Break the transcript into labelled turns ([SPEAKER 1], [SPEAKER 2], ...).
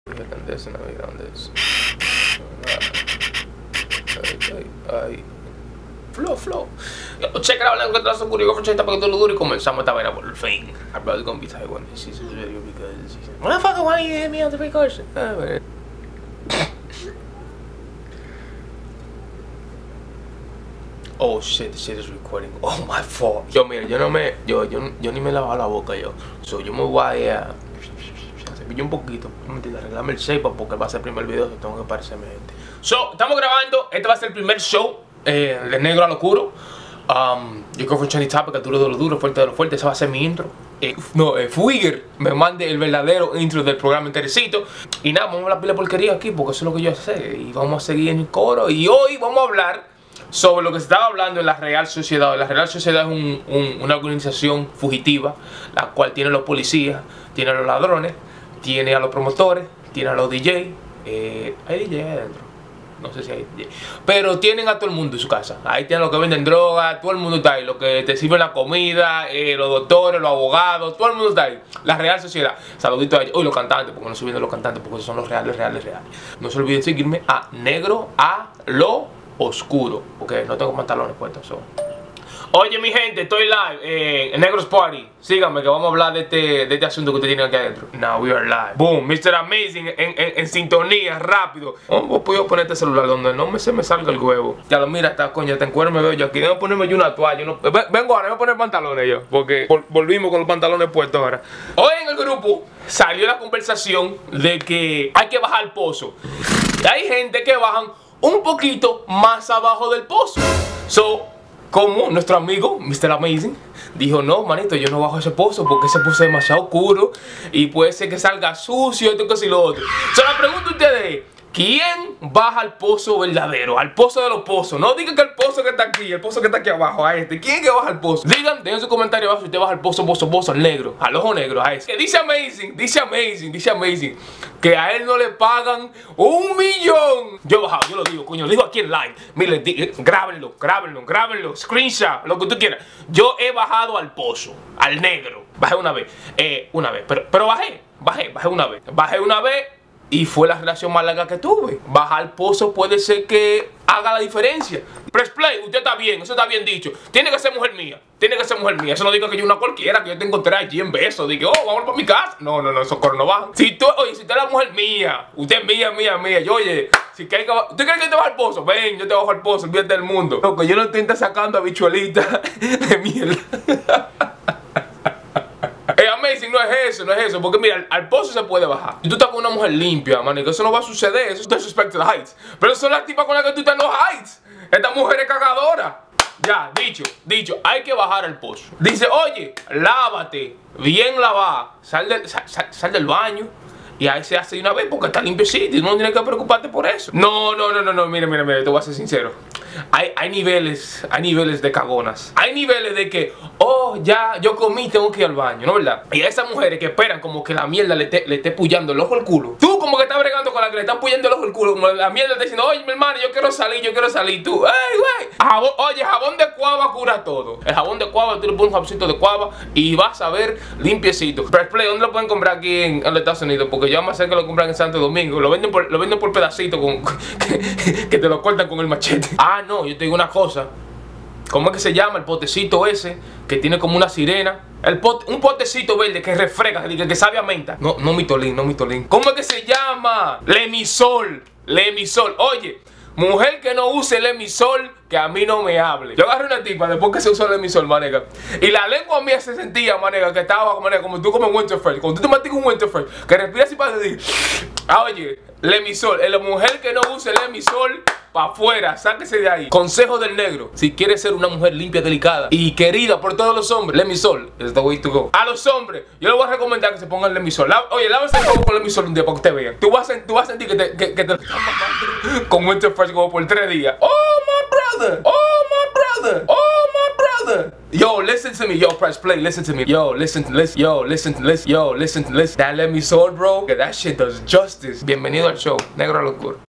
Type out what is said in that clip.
[SPEAKER 1] Grandeza, no hay grandeza. Ay. Flow. Check it out, let's get that some good over check para que todo lo duro y comenzamos esta vaina por el fin. I probably gonna be tired when she sees this video because she said, motherfucker, why you hit me on the recursion? Oh shit, this shit is recording. Oh my fault. Yo, mira, yo ni me lavo la boca yo. So yo me voy a cepillar un poquito. Mentira, arreglarme el shape porque va a ser el primer video que tengo que parecerme gente. So, estamos grabando. Este va a ser el primer show de negro a lo oscuro. Yo creo que fue Trending Topic, duro de lo duro, fuerte de lo fuerte. Esa va a ser mi intro. Fuiger me mande el verdadero intro del programa enterecito. Y nada, vamos a hablar pila de porquería aquí porque eso es lo que yo sé. Y vamos a seguir en el coro. Y hoy vamos a hablar sobre lo que se estaba hablando en la Real Sociedad. La Real Sociedad es una organización fugitiva, la cual tiene a los policías, tiene a los ladrones, tiene a los promotores, tiene a los DJ. Hay DJ ahí adentro. No sé si hay DJ. Pero tienen a todo el mundo en su casa. Ahí tienen los que venden droga, todo el mundo está ahí. Los que te sirven la comida, los doctores, los abogados, todo el mundo está ahí. La Real Sociedad. Saludito a ellos. Uy, los cantantes, porque no estoy viendo los cantantes, porque son los reales. No se olviden seguirme a Negro a lo Oscuro, porque no tengo pantalones puestos. Oye mi gente, estoy live en Negros Party. Síganme que vamos a hablar de este asunto que ustedes tienen aquí adentro. Now we are live. Boom, Mr. Amazing en sintonía, rápido. ¿Cómo puedo poner este celular donde no se me salga el huevo? Ya lo mira, está coño, te encuentro, me veo yo aquí. Debo ponerme yo una toalla. Vengo ahora, voy a poner pantalones yo, porque volvimos con los pantalones puestos ahora. Hoy en el grupo salió la conversación de que hay que bajar el pozo. Y hay gente que bajan un poquito más abajo del pozo. Como nuestro amigo Mr. Amazing dijo, no, manito, yo no bajo ese pozo porque ese pozo es demasiado oscuro y puede ser que salga sucio, esto, que si lo otro. La pregunta a ustedes es, ¿quién baja al pozo verdadero? Al pozo de los pozos. No digan que el pozo que está aquí, el pozo que está aquí abajo, a este. ¿Quién que baja al pozo? Digan, dejen su comentario abajo si usted baja al pozo, al negro, al ojo negro, a ese. Dice Amazing, que a él no le pagan 1 millón. Yo he bajado, yo lo digo, coño, lo digo aquí en live. Miren, grábenlo, screenshot, lo que tú quieras. Yo he bajado al pozo, al negro. Bajé una vez, pero bajé una vez. Y fue la relación más larga que tuve. Bajar al pozo puede ser que haga la diferencia. Press play, usted está bien, eso está bien dicho. Tiene que ser mujer mía. Eso no diga que yo una cualquiera, que yo te encontré allí en beso. Digo, vamos para mi casa. No, esos coros no bajan. Si usted es la mujer mía, usted es mía. Yo, oye, si ¿usted cree que te baja al pozo? Ven, yo te bajo al pozo, olvídate del mundo. Loco, yo no estoy sacando habichuelitas de mierda. Amazing, no es eso, porque mira, al pozo se puede bajar. Si tú estás con una mujer limpia, man, que eso no va a suceder, eso es disrespect to the heights. Pero son las tipas con las que tú estás en los heights. Esta mujer es cagadora. Ya, dicho, hay que bajar al pozo. Dice, oye, lávate, bien lavada, sal del baño. Y ahí se hace de una vez porque está limpiecito y no tienes que preocuparte por eso. No, mire, te voy a ser sincero. Hay niveles de cagonas. Hay niveles de que, ya, yo comí, tengo que ir al baño, ¿no verdad? Y a esas mujeres que esperan como que la mierda le esté pullando el ojo al culo. Tú como que estás bregando con la que le están pullando el ojo al culo, como la mierda está diciendo, oye, mi hermano, yo quiero salir. Tú, ey, güey. Oye, jabón de cuava cura todo. El jabón de cuava, tú le pones un jaboncito de cuava y vas a ver limpiecito. Press Play, ¿dónde lo pueden comprar aquí en los Estados Unidos? Porque yo más sé que lo compran en Santo Domingo. Lo venden por pedacitos que te lo cortan con el machete. No, yo te digo una cosa. ¿Cómo es que se llama el potecito ese? Que tiene como una sirena. Un potecito verde que refrega, que sabe a menta. No mitolín. ¿Cómo es que se llama? Lemisol. Oye, mujer que no use el emisol, que a mí no me hable. Yo agarré una tipa después que se usó el emisol, manega. Y la lengua mía se sentía, manega, que estaba, manega, como tú comes Winterfell. Cuando tú te masticas un Winterfell, que respiras así para decir, oye, el emisol. La mujer que no use el emisol, para afuera, sáquese de ahí. Consejo del negro: si quieres ser una mujer limpia, delicada y querida por todos los hombres, Lemisol is the way to go. A los hombres, yo les voy a recomendar que se pongan Lemisol. Oye, lávense el juego con Lemisol un día para que ustedes vean. Tú vas a sentir que te están matando con Winterfell como por 3 días. Oh my brother. Yo, listen to me. Yo, Press Play, listen to me. Yo, listen. That Lemisol, bro, that shit does justice. Bienvenido al show, Negro a lo Oscuro.